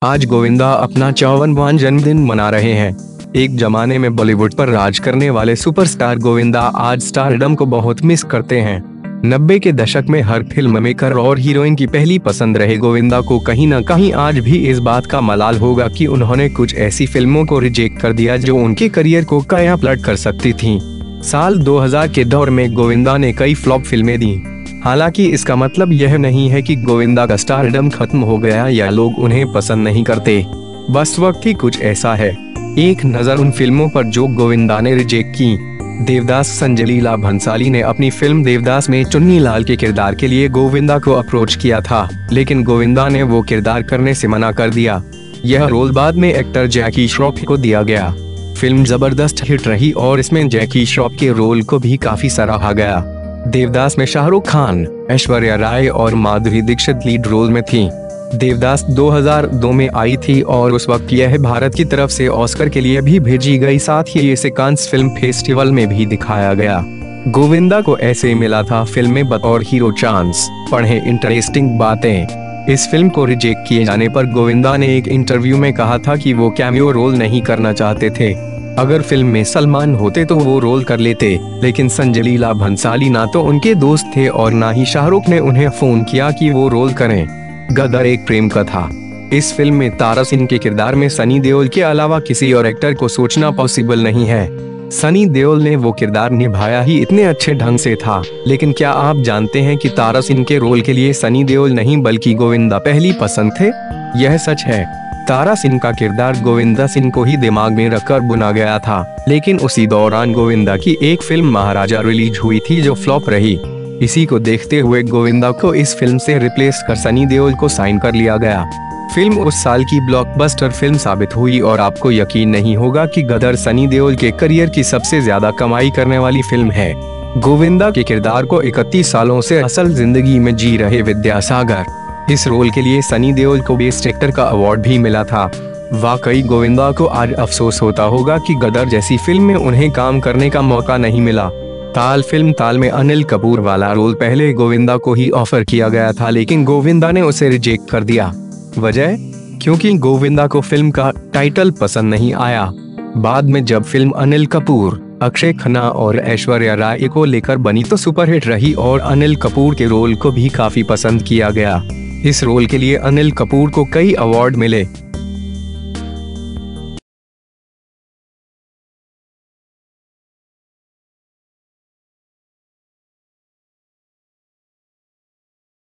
आज गोविंदा अपना 54वां जन्मदिन मना रहे हैं। एक जमाने में बॉलीवुड पर राज करने वाले सुपरस्टार गोविंदा आज स्टारडम को बहुत मिस करते हैं। 90 के दशक में हर फिल्म मेकर और हीरोइन की पहली पसंद रहे गोविंदा को कहीं न कहीं आज भी इस बात का मलाल होगा कि उन्होंने कुछ ऐसी फिल्मों को रिजेक्ट कर दिया जो उनके करियर को काया पलट कर सकती थीं। साल 2000 के दौर में गोविंदा ने कई फ्लॉप फिल्में दी। हालांकि इसका मतलब यह नहीं है कि गोविंदा का स्टारडम खत्म हो गया या लोग उन्हें पसंद नहीं करते, बस वक्त ही कुछ ऐसा है। एक नजर उन फिल्मों पर जो गोविंदा ने रिजेक्ट की। देवदास। संजय लीला भंसाली ने अपनी फिल्म देवदास में चुन्नी लाल के किरदार के लिए गोविंदा को अप्रोच किया था, लेकिन गोविंदा ने वो किरदार करने से मना कर दिया। यह रोल बाद में एक्टर जैकी श्रॉफ को दिया गया। फिल्म जबरदस्त हिट रही और इसमें जैकी श्रॉफ के रोल को भी काफी सराहा गया। देवदास में शाहरुख खान, ऐश्वर्या राय और माधुरी दीक्षित लीड रोल में थी। देवदास 2002 में आई थी और उस वक्त यह भारत की तरफ से ऑस्कर के लिए भी भेजी गई, साथ ही इसे कांस फिल्म फेस्टिवल में भी दिखाया गया। गोविंदा को ऐसे मिला था फिल्म में बतौर हीरो चांस। पढ़ें इंटरेस्टिंग बातें। इस फिल्म को रिजेक्ट किए जाने पर गोविंदा ने एक इंटरव्यू में कहा था कि वो कैमियो रोल नहीं करना चाहते थे। अगर फिल्म में सलमान होते तो वो रोल कर लेते, लेकिन संजय लीला भंसाली ना तो उनके दोस्त थे और ना ही शाहरुख ने उन्हें फोन किया कि वो रोल करें। गदर एक प्रेम कथा। इस फिल्म में तारा सिंह के किरदार में सनी देओल के अलावा किसी और एक्टर को सोचना पॉसिबल नहीं है। सनी देओल ने वो किरदार निभाया ही इतने अच्छे ढंग से था, लेकिन क्या आप जानते हैं कि तारा सिंह के रोल के लिए सनी देओल नहीं बल्कि गोविंदा पहली पसंद थे? यह सच है। तारा सिंह का किरदार गोविंदा सिंह को ही दिमाग में रखकर बुना गया था, लेकिन उसी दौरान गोविंदा की एक फिल्म महाराजा रिलीज हुई थी जो फ्लॉप रही। इसी को देखते हुए गोविंदा को इस फिल्म से रिप्लेस कर सनी देओल को साइन कर लिया गया। फिल्म उस साल की ब्लॉकबस्टर फिल्म साबित हुई और आपको यकीन नहीं होगा कि गदर सनी देओल के करियर की सबसे ज्यादा कमाई करने वाली फिल्म है। गोविंदा के किरदार को 31 सालों से असल जिंदगी में जी रहे विद्यासागर। इस रोल के लिए सनी देओल को बेस्ट एक्टर का अवार्ड भी मिला था। वाकई गोविंदा को आज अफसोस होता होगा कि गदर जैसी फिल्म में उन्हें काम करने का मौका नहीं मिला। ताल। फिल्म ताल में अनिल कपूर वाला रोल पहले गोविंदा को ही ऑफर किया गया था, लेकिन गोविंदा ने उसे रिजेक्ट कर दिया। वजह? क्योंकि गोविंदा को फिल्म का टाइटल पसंद नहीं आया। बाद में जब फिल्म अनिल कपूर, अक्षय खन्ना और ऐश्वर्या राय को लेकर बनी तो सुपरहिट रही और अनिल कपूर के रोल को भी काफी पसंद किया गया। इस रोल के लिए अनिल कपूर को कई अवार्ड मिले।